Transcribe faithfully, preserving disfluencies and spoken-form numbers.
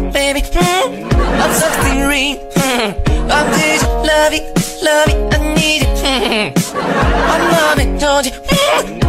baby. Mm, I'm something real. Mm, I need you, love it, love it, I need it. Mm, my mommy told you. Mm,